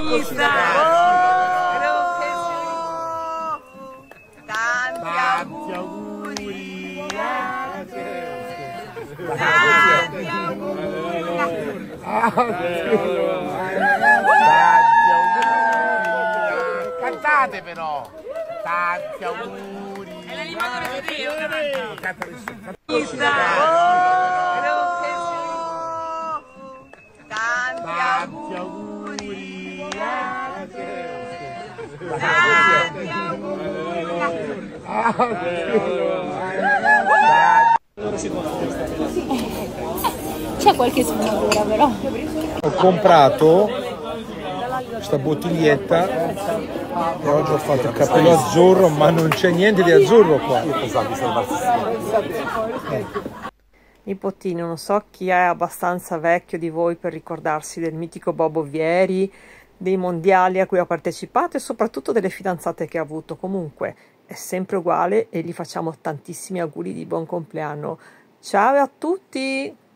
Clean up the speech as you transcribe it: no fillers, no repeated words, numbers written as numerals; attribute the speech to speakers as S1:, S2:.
S1: Chissà! Tanti auguri! Tanti auguri!
S2: Cantate però! Tanti auguri!
S1: È l'animatore di Dio!
S2: Chissà!
S1: Tanti auguri!
S3: C'è qualche sfumatura però.
S4: Ho comprato questa bottiglietta e oggi ho fatto il cappello azzurro, ma non c'è niente di azzurro qua.
S5: Nipotino, non so chi è abbastanza vecchio di voi per ricordarsi del mitico Bobo Vieri, dei mondiali a cui ha partecipato e soprattutto delle fidanzate che ha avuto. Comunque è sempre uguale e gli facciamo tantissimi auguri di buon compleanno. Ciao a tutti!